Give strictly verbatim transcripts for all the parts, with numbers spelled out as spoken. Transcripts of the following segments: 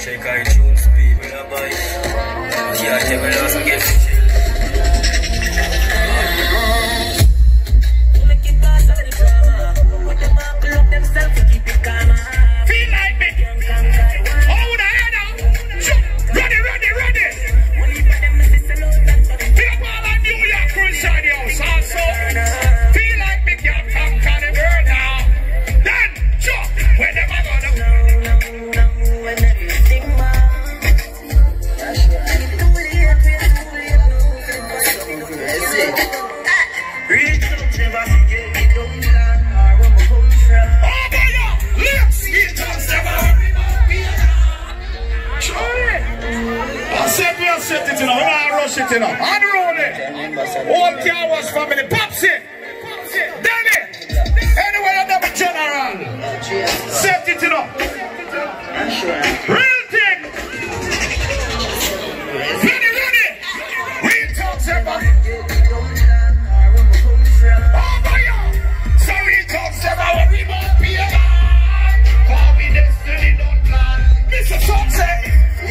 check iTunes speed. Yeah, I never lost again. Feel like me. Hold on, now. Ready, ready, ready. Feel up all that New York crew inside the house. Also, feel like me can't conquer the world now. Then, sure, where them are gonna set it in, I rush it in, I roll it. All Towers family, pops it. Danny, anyway, I'm the general. Set it in up. Real thing. Ready, ready. Real talks everybody. Oh boy, so real talks everybody. We won't be alone. For we destiny don't plan. Mister Sunset.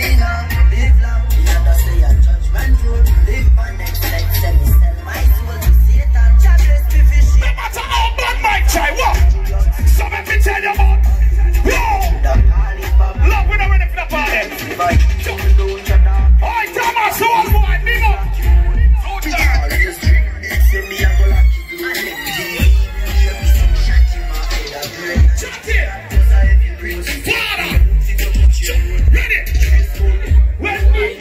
Try what? So let me tell you about Whoa! Love when I'm ready for the party. Alright, Thomas, so all boy, big up. Chat it. Father. Ready? Ready?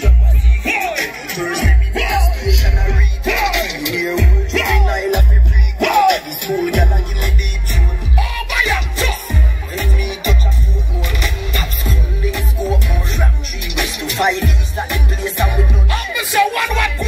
Five years at the place and we don't. I'm so one one